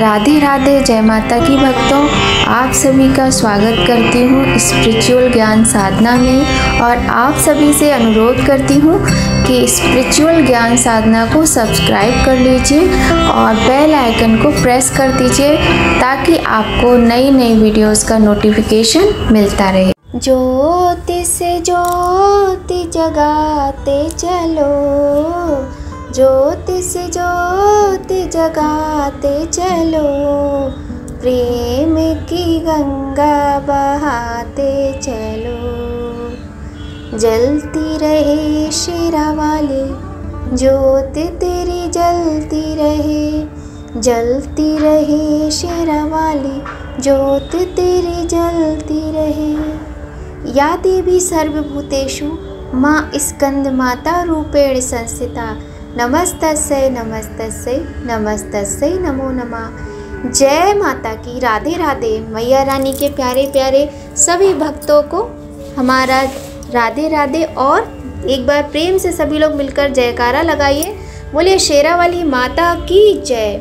राधे राधे, जय माता की भक्तों। आप सभी का स्वागत करती हूँ स्पिरिचुअल ज्ञान साधना में और आप सभी से अनुरोध करती हूँ कि स्पिरिचुअल ज्ञान साधना को सब्सक्राइब कर लीजिए और बेल आइकन को प्रेस कर दीजिए ताकि आपको नई नई वीडियोस का नोटिफिकेशन मिलता रहे। ज्योति से ज्योति जगाते चलो, ज्योति से ज्योति जगाते चलो, प्रेम की गंगा बहाते चलो। जलती रहे शेरा वाली ज्योति तेरी, जलती रहे, जलती रहे शेरा वाली ज्योति तेरी, जलती रहे। या देवी सर्वभूतेषु माँ स्कंद माता रूपेण संस्थिता, नमस्तस्यै नमस्तस्यै नमस्तस्यै नमो नमः। जय माता की। राधे राधे। मैया रानी के प्यारे प्यारे सभी भक्तों को हमारा राधे राधे। और एक बार प्रेम से सभी लोग मिलकर जयकारा लगाइए, बोलिए शेरा वाली माता की जय।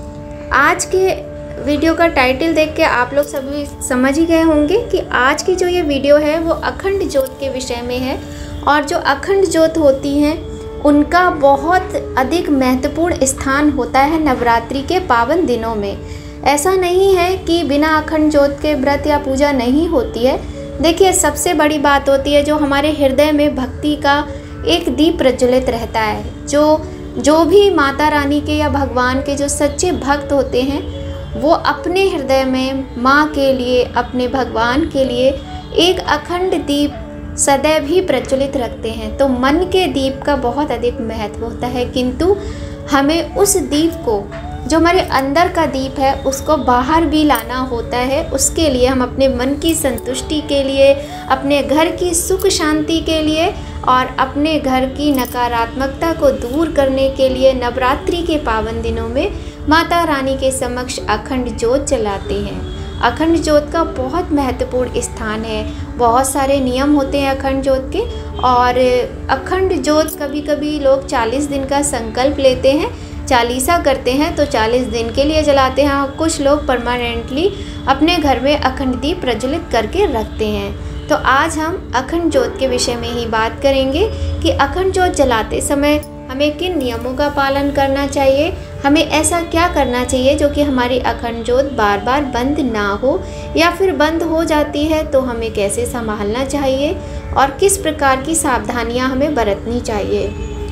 आज के वीडियो का टाइटल देख के आप लोग सभी समझ ही गए होंगे कि आज की जो ये वीडियो है वो अखंड ज्योत के विषय में है। और जो अखंड ज्योत होती हैं उनका बहुत अधिक महत्वपूर्ण स्थान होता है नवरात्रि के पावन दिनों में। ऐसा नहीं है कि बिना अखंड ज्योत के व्रत या पूजा नहीं होती है। देखिए, सबसे बड़ी बात होती है जो हमारे हृदय में भक्ति का एक दीप प्रज्वलित रहता है। जो भी माता रानी के या भगवान के जो सच्चे भक्त होते हैं वो अपने हृदय में माँ के लिए, अपने भगवान के लिए एक अखंड दीप सदैव ही प्रज्वलित रखते हैं। तो मन के दीप का बहुत अधिक महत्व होता है, किंतु हमें उस दीप को, जो हमारे अंदर का दीप है, उसको बाहर भी लाना होता है। उसके लिए हम अपने मन की संतुष्टि के लिए, अपने घर की सुख शांति के लिए और अपने घर की नकारात्मकता को दूर करने के लिए नवरात्रि के पावन दिनों में माता रानी के समक्ष अखंड ज्योत जलाते हैं। अखंड ज्योत का बहुत महत्वपूर्ण स्थान है। बहुत सारे नियम होते हैं अखंड ज्योत के। और अखंड ज्योत कभी कभी लोग 40 दिन का संकल्प लेते हैं, चालीसा करते हैं तो 40 दिन के लिए जलाते हैं। और कुछ लोग परमानेंटली अपने घर में अखंड दीप प्रज्वलित करके रखते हैं। तो आज हम अखंड ज्योत के विषय में ही बात करेंगे कि अखंड ज्योत जलाते समय हमें किन नियमों का पालन करना चाहिए, हमें ऐसा क्या करना चाहिए जो कि हमारी अखंड ज्योत बार बार बंद ना हो, या फिर बंद हो जाती है तो हमें कैसे संभालना चाहिए और किस प्रकार की सावधानियां हमें बरतनी चाहिए।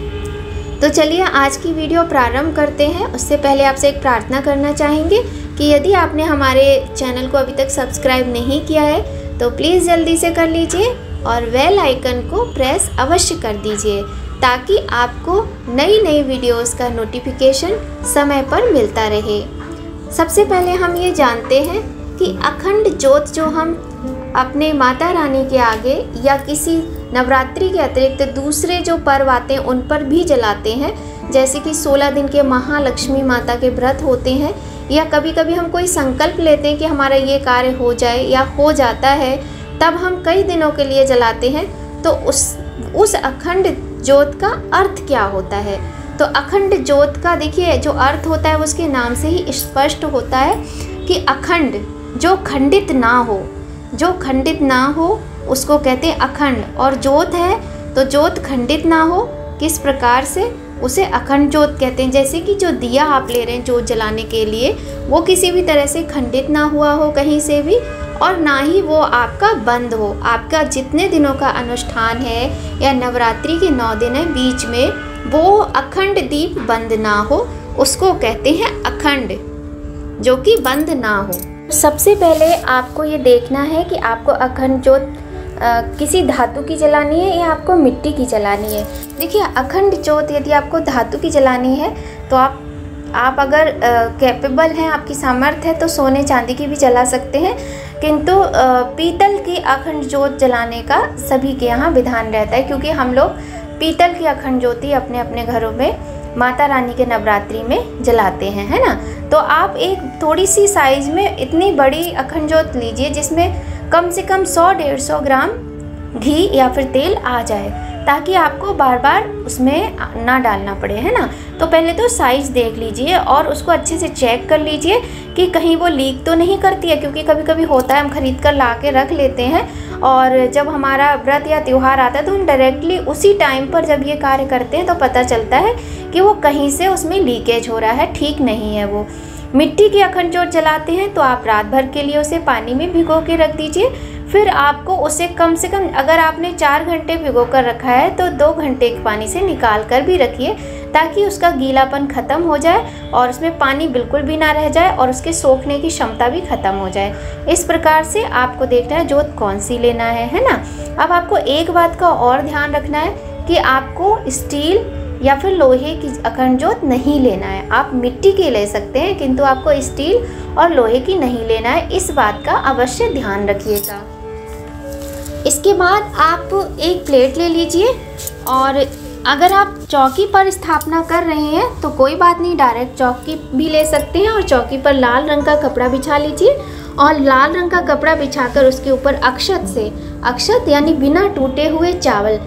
तो चलिए आज की वीडियो प्रारंभ करते हैं। उससे पहले आपसे एक प्रार्थना करना चाहेंगे कि यदि आपने हमारे चैनल को अभी तक सब्सक्राइब नहीं किया है तो प्लीज़ जल्दी से कर लीजिए और बेल आइकन को प्रेस अवश्य कर दीजिए ताकि आपको नई नई वीडियोस का नोटिफिकेशन समय पर मिलता रहे। सबसे पहले हम ये जानते हैं कि अखंड ज्योत जो हम अपने माता रानी के आगे या किसी नवरात्रि के अतिरिक्त दूसरे जो पर्व आते हैं उन पर भी जलाते हैं, जैसे कि 16 दिन के महालक्ष्मी माता के व्रत होते हैं, या कभी कभी हम कोई संकल्प लेते हैं कि हमारा ये कार्य हो जाए या हो जाता है, तब हम कई दिनों के लिए जलाते हैं। तो उस अखंड ज्योत का अर्थ क्या होता है? तो अखंड ज्योत का देखिए जो अर्थ होता है उसके नाम से ही स्पष्ट होता है कि अखंड, जो खंडित ना हो, जो खंडित ना हो उसको कहते हैं अखंड। और ज्योत है तो ज्योत खंडित ना हो, किस प्रकार से, उसे अखंड ज्योत कहते हैं। जैसे कि जो दिया आप ले रहे हैं ज्योत जलाने के लिए, वो किसी भी तरह से खंडित ना हुआ हो कहीं से भी, और ना ही वो आपका बंद हो। आपका जितने दिनों का अनुष्ठान है या नवरात्रि के 9 दिन है, बीच में वो अखंड दीप बंद ना हो, उसको कहते हैं अखंड, जो कि बंद ना हो। सबसे पहले आपको ये देखना है कि आपको अखंड ज्योत किसी धातु की जलानी है या आपको मिट्टी की जलानी है। देखिए, अखंड ज्योत यदि आपको धातु की जलानी है तो आप अगर कैपेबल हैं, आपकी सामर्थ्य है, तो सोने चांदी की भी जला सकते हैं, किंतु पीतल की अखंड ज्योत जलाने का सभी के यहाँ विधान रहता है, क्योंकि हम लोग पीतल की अखंड ज्योति अपने अपने घरों में माता रानी के नवरात्रि में जलाते हैं, है ना। तो आप एक थोड़ी सी साइज में इतनी बड़ी अखंड ज्योत लीजिए जिसमें कम से कम 100-150 ग्राम घी या फिर तेल आ जाए, ताकि आपको बार बार उसमें ना डालना पड़े, है ना। तो पहले तो साइज़ देख लीजिए और उसको अच्छे से चेक कर लीजिए कि कहीं वो लीक तो नहीं करती है, क्योंकि कभी कभी होता है हम ख़रीद कर ला के रख लेते हैं और जब हमारा व्रत या त्यौहार आता है तो हम डायरेक्टली उसी टाइम पर जब ये कार्य करते हैं तो पता चलता है कि वो कहीं से उसमें लीकेज हो रहा है, ठीक नहीं है वो। मिट्टी की अखंड जोत जलाते हैं तो आप रात भर के लिए उसे पानी में भिगो के रख दीजिए। फिर आपको उसे कम से कम, अगर आपने 4 घंटे भिगो कर रखा है तो 2 घंटे के पानी से निकाल कर भी रखिए, ताकि उसका गीलापन ख़त्म हो जाए और उसमें पानी बिल्कुल भी ना रह जाए और उसके सोखने की क्षमता भी ख़त्म हो जाए। इस प्रकार से आपको देखना है जोत कौन सी लेना है ना। अब आपको एक बात का और ध्यान रखना है कि आपको स्टील या फिर लोहे की अखंड जोत नहीं लेना है। आप मिट्टी की ले सकते हैं, किंतु आपको स्टील और लोहे की नहीं लेना है, इस बात का अवश्य ध्यान रखिएगा। इसके बाद आप एक प्लेट ले लीजिए और अगर आप चौकी पर स्थापना कर रहे हैं तो कोई बात नहीं, डायरेक्ट चौकी भी ले सकते हैं और चौकी पर लाल रंग का कपड़ा बिछा लीजिए और लाल रंग का कपड़ा बिछाकर उसके ऊपर अक्षत यानी बिना टूटे हुए चावल,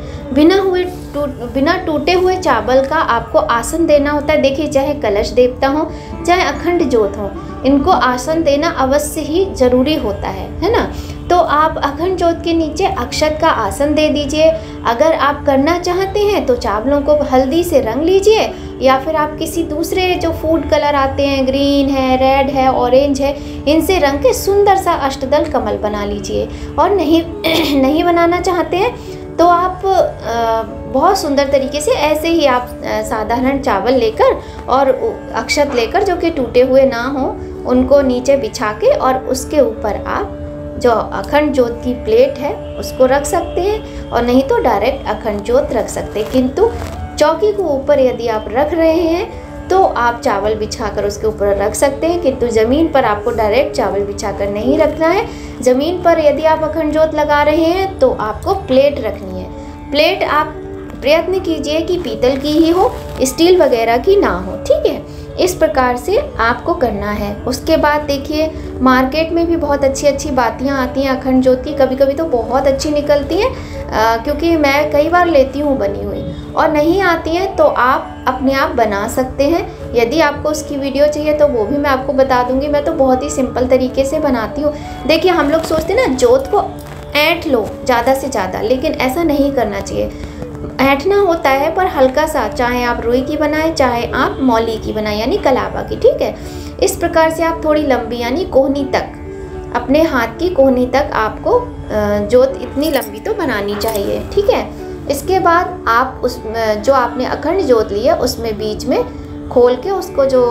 बिना टूटे हुए चावल का आपको आसन देना होता है। देखिए, चाहे कलश देवता हो चाहे अखंड जोत हो, इनको आसन देना अवश्य ही जरूरी होता है ना। तो आप अखंड जोत के नीचे अक्षत का आसन दे दीजिए। अगर आप करना चाहते हैं तो चावलों को हल्दी से रंग लीजिए, या फिर आप किसी दूसरे जो फूड कलर आते हैं, ग्रीन है, रेड है, ऑरेंज है, इनसे रंग के सुंदर सा अष्टदल कमल बना लीजिए। और नहीं बनाना चाहते हैं तो आप बहुत सुंदर तरीके से ऐसे ही आप साधारण चावल लेकर और अक्षत लेकर जो कि टूटे हुए ना हो, उनको नीचे बिछा के और उसके ऊपर आप जो अखंड जोत की प्लेट है उसको रख सकते हैं, और नहीं तो डायरेक्ट अखंड जोत रख सकते हैं। किंतु चौकी को ऊपर यदि आप रख रहे हैं तो आप चावल बिछाकर उसके ऊपर रख सकते हैं, किंतु ज़मीन पर आपको डायरेक्ट चावल बिछाकर नहीं रखना है। ज़मीन पर यदि आप अखंड जोत लगा रहे हैं तो आपको प्लेट रखनी है। प्लेट आप प्रयत्न कीजिए कि पीतल की ही हो, स्टील वगैरह की ना हो, ठीक है। इस प्रकार से आपको करना है। उसके बाद देखिए, मार्केट में भी बहुत अच्छी बातियाँ आती हैं अखंड जोत की, कभी कभी तो बहुत अच्छी निकलती हैं, क्योंकि मैं कई बार लेती हूँ बनी हुई, और नहीं आती हैं तो आप अपने आप बना सकते हैं। यदि आपको उसकी वीडियो चाहिए तो वो भी मैं आपको बता दूंगी। मैं तो बहुत ही सिंपल तरीके से बनाती हूँ। देखिए, हम लोग सोचते हैं ना जोत को ऐंठ लो ज़्यादा से ज़्यादा, लेकिन ऐसा नहीं करना चाहिए। ऐंठना होता है पर हल्का सा, चाहे आप रुई की बनाएं चाहे आप मौली की बनाएं यानी कलावा की, ठीक है। इस प्रकार से आप थोड़ी लंबी यानी कोहनी तक, अपने हाथ की कोहनी तक आपको जोत इतनी लंबी तो बनानी चाहिए, ठीक है। इसके बाद आप उस जो आपने अखंड जोत ली है उसमें बीच में खोल के, उसको जो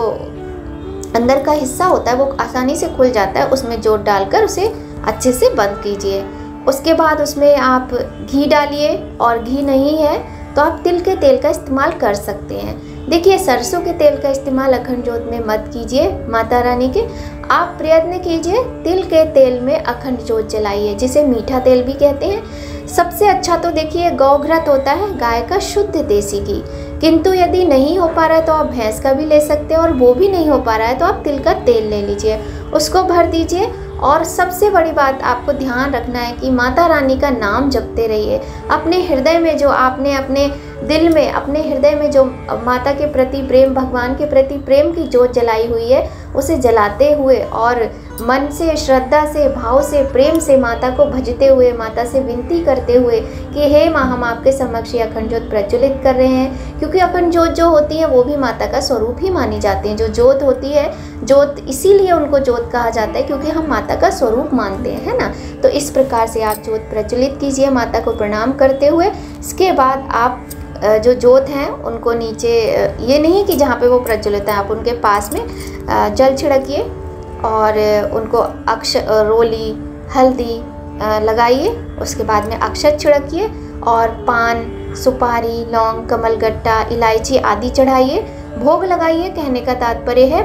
अंदर का हिस्सा होता है वो आसानी से खुल जाता है, उसमें जोत डालकर उसे अच्छे से बंद कीजिए। उसके बाद उसमें आप घी डालिए, और घी नहीं है तो आप तिल के तेल का इस्तेमाल कर सकते हैं। देखिए, सरसों के तेल का इस्तेमाल अखंड जोत में मत कीजिए माता रानी के। आप प्रयत्न कीजिए तिल के तेल में अखंड जोत जलाइए, जिसे मीठा तेल भी कहते हैं। सबसे अच्छा तो देखिए गौघृत होता है, गाय का शुद्ध देसी घी, किंतु यदि नहीं हो पा रहा है तो आप भैंस का भी ले सकते हैं, और वो भी नहीं हो पा रहा है तो आप तिल का तेल ले लीजिए, उसको भर दीजिए। और सबसे बड़ी बात आपको ध्यान रखना है कि माता रानी का नाम जपते रहिए। अपने हृदय में जो आपने अपने दिल में, अपने हृदय में जो माता के प्रति प्रेम, भगवान के प्रति प्रेम की जोत जलाई हुई है, उसे जलाते हुए और मन से, श्रद्धा से, भाव से, प्रेम से माता को भजते हुए, माता से विनती करते हुए कि हे माँ, हम आपके समक्ष ये अखंड जोत प्रज्वलित कर रहे हैं। क्योंकि अखंड जोत जो होती है वो भी माता का स्वरूप ही मानी जाती है। जो जोत होती है, जोत इसीलिए उनको जोत कहा जाता है क्योंकि हम माता का स्वरूप मानते हैं, है ना। तो इस प्रकार से आप जोत प्रज्वलित कीजिए माता को प्रणाम करते हुए। इसके बाद आप जो जोत हैं उनको नीचे, ये नहीं कि जहाँ पे वो प्रज्वलित है, आप उनके पास में जल छिड़किए और उनको रोली, हल्दी लगाइए। उसके बाद में अक्षत छिड़किए और पान, सुपारी, लौंग, कमलगट्टा, इलायची आदि चढ़ाइए। भोग लगाइए, कहने का तात्पर्य है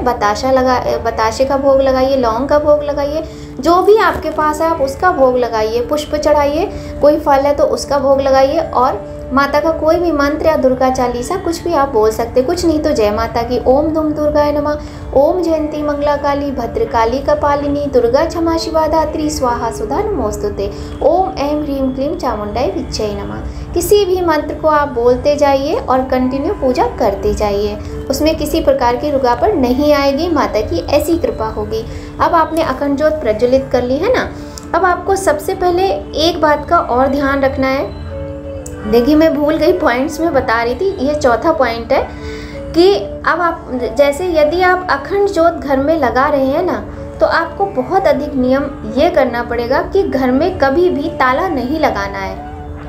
बताशे का भोग लगाइए, लौंग का भोग लगाइए, जो भी आपके पास है आप उसका भोग लगाइए। पुष्प चढ़ाइए, कोई फल है तो उसका भोग लगाइए, और माता का कोई भी मंत्र या दुर्गा चालीसा कुछ भी आप बोल सकते, कुछ नहीं तो जय माता की, ओम दुम दुर्गाय नमः, ओम जयंती मंगला काली, भद्रकाली कपालिनी, दुर्गा क्षमा शिवा धात्री, स्वाहा सुधा नमोस्तुते, ओम ऐं ह्रीं क्लीं चामुंडाय विच्चै नमः। किसी भी मंत्र को आप बोलते जाइए और कंटिन्यू पूजा करते जाइए, उसमें किसी प्रकार की रुकावट नहीं आएगी, माता की ऐसी कृपा होगी। अब आपने अखंड ज्योत प्रज्वलित कर ली है ना। अब आपको सबसे पहले एक बात का और ध्यान रखना है, देखिए मैं भूल गई, पॉइंट्स में बता रही थी, ये चौथा पॉइंट है कि अब आप जैसे यदि आप अखंड ज्योत घर में लगा रहे हैं ना, तो आपको बहुत अधिक नियम ये करना पड़ेगा कि घर में कभी भी ताला नहीं लगाना है।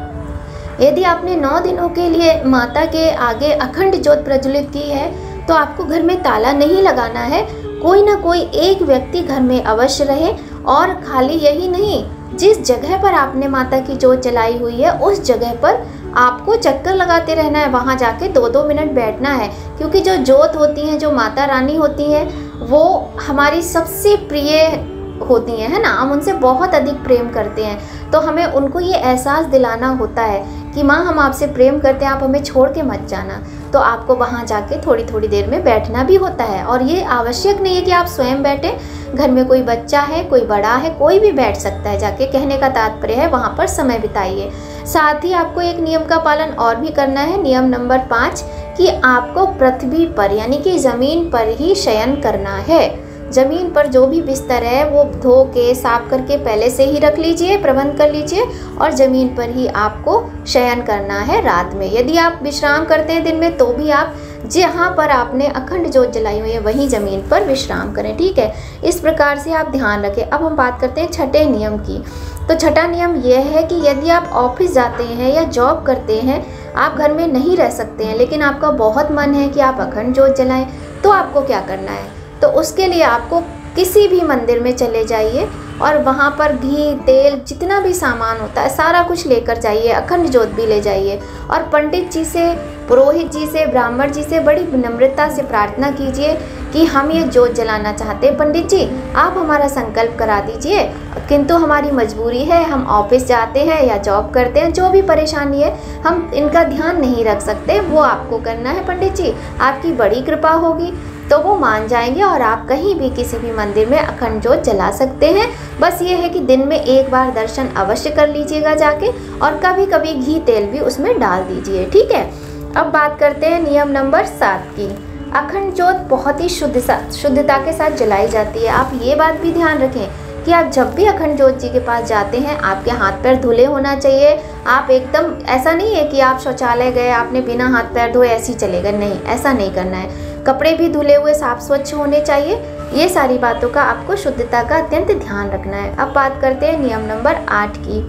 यदि आपने 9 दिनों के लिए माता के आगे अखंड ज्योत प्रज्वलित की है तो आपको घर में ताला नहीं लगाना है। कोई ना कोई एक व्यक्ति घर में अवश्य रहे, और खाली यही नहीं, जिस जगह पर आपने माता की ज्योत जलाई हुई है उस जगह पर आपको चक्कर लगाते रहना है, वहाँ जाके 2-2 मिनट बैठना है, क्योंकि जो ज्योत होती हैं, जो माता रानी होती हैं, वो हमारी सबसे प्रिय होती हैं, है ना। हम उनसे बहुत अधिक प्रेम करते हैं, तो हमें उनको ये एहसास दिलाना होता है कि माँ हम आपसे प्रेम करते हैं, आप हमें छोड़ के मत जाना। तो आपको वहाँ जाके थोड़ी थोड़ी देर में बैठना भी होता है, और ये आवश्यक नहीं है कि आप स्वयं बैठें, घर में कोई बच्चा है, कोई बड़ा है, कोई भी बैठ सकता है जाके। कहने का तात्पर्य है वहाँ पर समय बिताइए। साथ ही आपको एक नियम का पालन और भी करना है, नियम नंबर 5, कि आपको पृथ्वी पर यानी कि ज़मीन पर ही शयन करना है। ज़मीन पर जो भी बिस्तर है वो धो के साफ करके पहले से ही रख लीजिए, प्रबंध कर लीजिए, और ज़मीन पर ही आपको शयन करना है रात में। यदि आप विश्राम करते हैं दिन में तो भी आप जहाँ पर आपने अखंड ज्योत जलाई हुई है वहीं ज़मीन पर विश्राम करें, ठीक है। इस प्रकार से आप ध्यान रखें। अब हम बात करते हैं छठे नियम की। तो छठा नियम यह है कि यदि आप ऑफिस जाते हैं या जॉब करते हैं, आप घर में नहीं रह सकते हैं, लेकिन आपका बहुत मन है कि आप अखंड ज्योत जलाएं, तो आपको क्या करना है, तो उसके लिए आपको किसी भी मंदिर में चले जाइए और वहाँ पर घी तेल जितना भी सामान होता है सारा कुछ लेकर जाइए, अखंड ज्योत भी ले जाइए, और पंडित जी से, पुरोहित जी से, ब्राह्मण जी से बड़ी विनम्रता से प्रार्थना कीजिए कि हम ये ज्योत जलाना चाहते हैं, पंडित जी आप हमारा संकल्प करा दीजिए, किंतु हमारी मजबूरी है, हम ऑफिस जाते हैं या जॉब करते हैं, जो भी परेशानी है हम इनका ध्यान नहीं रख सकते, वो आपको करना है पंडित जी, आपकी बड़ी कृपा होगी। तो वो मान जाएंगे और आप कहीं भी किसी भी मंदिर में अखंड ज्योत जला सकते हैं। बस ये है कि दिन में एक बार दर्शन अवश्य कर लीजिएगा जाके, और कभी कभी घी तेल भी उसमें डाल दीजिए, ठीक है। अब बात करते हैं नियम नंबर 7 की। अखंड ज्योत बहुत ही शुद्धता के साथ जलाई जाती है। आप ये बात भी ध्यान रखें कि आप जब भी अखंड ज्योत जी के पास जाते हैं आपके हाथ पैर धुले होना चाहिए। आप एकदम, ऐसा नहीं है कि आप शौचालय गए आपने बिना हाथ पैर धोए ऐसे ही चले गए, नहीं, ऐसा नहीं करना है। कपड़े भी धुले हुए साफ स्वच्छ होने चाहिए। ये सारी बातों का आपको शुद्धता का अत्यंत ध्यान रखना है। अब बात करते हैं नियम नंबर 8 की।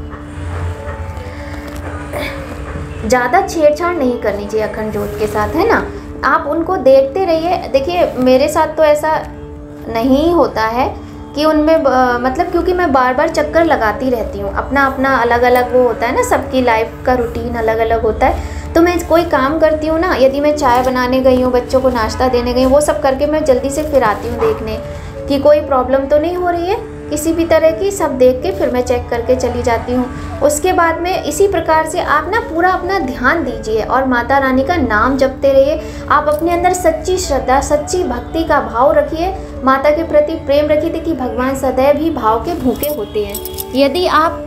ज़्यादा छेड़छाड़ नहीं करनी चाहिए अखंड ज्योत के साथ, है ना। आप उनको देखते रहिए। देखिए मेरे साथ तो ऐसा नहीं होता है कि उनमें मतलब, क्योंकि मैं बार बार चक्कर लगाती रहती हूँ, अपना अपना अलग अलग वो होता है ना, सबकी लाइफ का रूटीन अलग अलग होता है। तो मैं कोई काम करती हूँ ना, यदि मैं चाय बनाने गई हूँ, बच्चों को नाश्ता देने गई हूँ, वो सब करके मैं जल्दी से फिर आती हूँ देखने कि कोई प्रॉब्लम तो नहीं हो रही है किसी भी तरह की, सब देख के फिर मैं चेक करके चली जाती हूँ। उसके बाद में इसी प्रकार से आप ना पूरा अपना ध्यान दीजिए और माता रानी का नाम जपते रहिए। आप अपने अंदर सच्ची श्रद्धा, सच्ची भक्ति का भाव रखिए, माता के प्रति प्रेम रखिए। देखिए भगवान सदैव ही भाव के भूखे होते हैं। यदि आप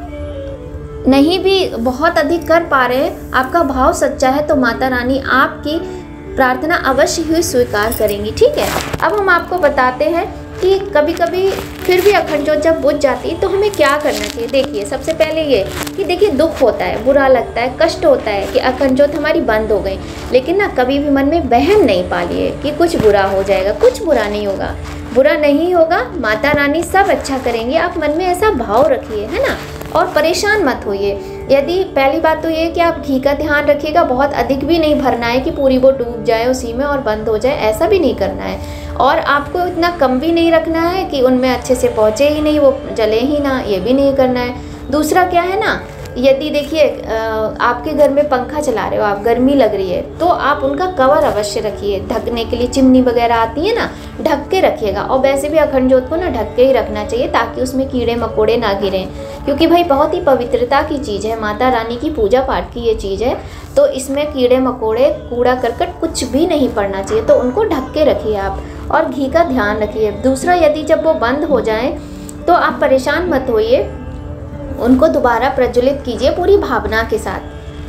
नहीं भी बहुत अधिक कर पा रहे हैं, आपका भाव सच्चा है, तो माता रानी आपकी प्रार्थना अवश्य ही स्वीकार करेंगी, ठीक है। अब हम आपको बताते हैं कि कभी कभी फिर भी अखंड ज्योत जब बुझ जाती है तो हमें क्या करना चाहिए। देखिए सबसे पहले ये कि देखिए दुख होता है, बुरा लगता है, कष्ट होता है कि अखंड ज्योत हमारी बंद हो गई, लेकिन ना कभी भी मन में वहम नहीं पालिए कि कुछ बुरा हो जाएगा। कुछ बुरा नहीं होगा, बुरा नहीं होगा, माता रानी सब अच्छा करेंगी। आप मन में ऐसा भाव रखिए, है ना, और परेशान मत होइए। यदि पहली बात तो ये है कि आप घी का ध्यान रखिएगा, बहुत अधिक भी नहीं भरना है कि पूरी वो डूब जाए उसी में और बंद हो जाए, ऐसा भी नहीं करना है। और आपको इतना कम भी नहीं रखना है कि उनमें अच्छे से पहुँचे ही नहीं, वो जले ही ना, ये भी नहीं करना है। दूसरा क्या है ना, यदि देखिए आपके घर में पंखा चला रहे हो आप, गर्मी लग रही है, तो आप उनका कवर अवश्य रखिए, ढकने के लिए चिमनी वगैरह आती है ना, ढक के रखिएगा। और वैसे भी अखंड ज्योत को ना ढक के ही रखना चाहिए ताकि उसमें कीड़े मकोड़े ना गिरें, क्योंकि भाई बहुत ही पवित्रता की चीज़ है, माता रानी की पूजा पाठ की ये चीज़ है, तो इसमें कीड़े मकोड़े, कूड़ा करकट कुछ भी नहीं पड़ना चाहिए, तो उनको ढक के रखिए आप, और घी का ध्यान रखिए। दूसरा, यदि जब वो बंद हो जाए तो आप परेशान मत होइए, उनको दोबारा प्रज्वलित कीजिए पूरी भावना के साथ।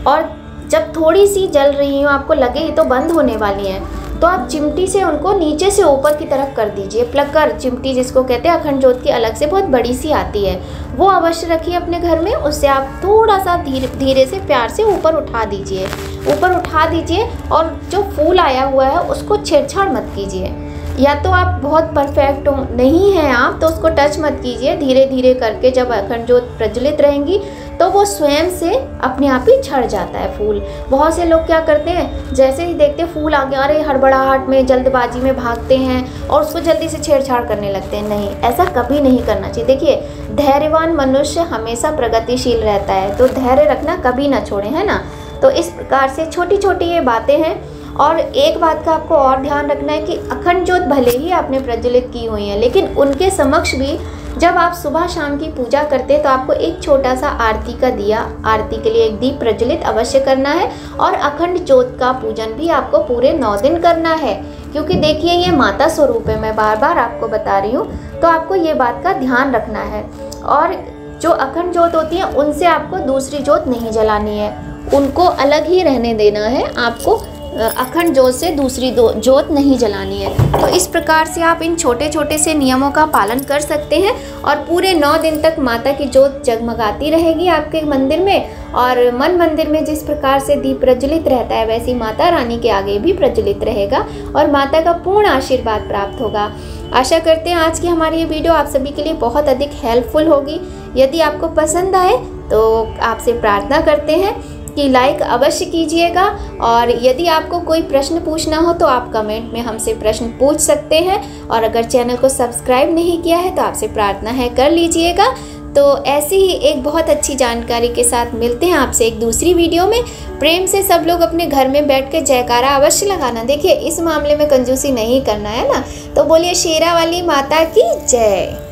और जब थोड़ी सी जल रही हो, आपको लगे ये तो बंद होने वाली हैं, तो आप चिमटी से उनको नीचे से ऊपर की तरफ कर दीजिए। प्लकर चिमटी जिसको कहते हैं, अखंड जोत की अलग से बहुत बड़ी सी आती है, वो अवश्य रखिए अपने घर में। उससे आप थोड़ा सा धीरे से प्यार से ऊपर उठा दीजिए, ऊपर उठा दीजिए। और जो फूल आया हुआ है उसको छेड़छाड़ मत कीजिए। या तो आप बहुत परफेक्ट हो नहीं हैं आप, तो उसको टच मत कीजिए। धीरे धीरे करके जब अखंड जोत प्रज्वलित रहेंगी तो वो स्वयं से अपने आप ही छड़ जाता है फूल। बहुत से लोग क्या करते हैं, जैसे ही देखते फूल आ गया, अरे हड़बड़ाहट में जल्दबाजी में भागते हैं और उसको जल्दी से छेड़छाड़ करने लगते हैं। नहीं, ऐसा कभी नहीं करना चाहिए। देखिए, धैर्यवान मनुष्य हमेशा प्रगतिशील रहता है, तो धैर्य रखना कभी ना छोड़ें, है ना। तो इस प्रकार से छोटी छोटी ये बातें हैं। और एक बात का आपको और ध्यान रखना है कि अखंड ज्योत भले ही आपने प्रज्वलित की हुई है, लेकिन उनके समक्ष भी जब आप सुबह शाम की पूजा करते हैं तो आपको एक छोटा सा आरती का दिया, आरती के लिए एक दीप प्रज्वलित अवश्य करना है। और अखंड ज्योत का पूजन भी आपको पूरे 9 दिन करना है, क्योंकि देखिए ये माता स्वरूप है, मैं बार बार आपको बता रही हूँ, तो आपको ये बात का ध्यान रखना है। और जो अखंड ज्योत होती है उनसे आपको दूसरी ज्योत नहीं जलानी है, उनको अलग ही रहने देना है। आपको अखंड ज्योत से दूसरी ज्योत नहीं जलानी है। तो इस प्रकार से आप इन छोटे छोटे से नियमों का पालन कर सकते हैं और पूरे 9 दिन तक माता की ज्योत जगमगाती रहेगी आपके मंदिर में। और मन मंदिर में जिस प्रकार से दीप प्रज्वलित रहता है, वैसी माता रानी के आगे भी प्रज्वलित रहेगा और माता का पूर्ण आशीर्वाद प्राप्त होगा। आशा करते हैं आज की हमारी ये वीडियो आप सभी के लिए बहुत अधिक हेल्पफुल होगी। यदि आपको पसंद आए तो आपसे प्रार्थना करते हैं कि लाइक अवश्य कीजिएगा। और यदि आपको कोई प्रश्न पूछना हो तो आप कमेंट में हमसे प्रश्न पूछ सकते हैं। और अगर चैनल को सब्सक्राइब नहीं किया है तो आपसे प्रार्थना है कर लीजिएगा। तो ऐसी ही एक बहुत अच्छी जानकारी के साथ मिलते हैं आपसे एक दूसरी वीडियो में। प्रेम से सब लोग अपने घर में बैठ के जयकारा अवश्य लगाना। देखिए, इस मामले में कंजूसी नहीं करना है ना। तो बोलिए शेरा वाली माता की जय।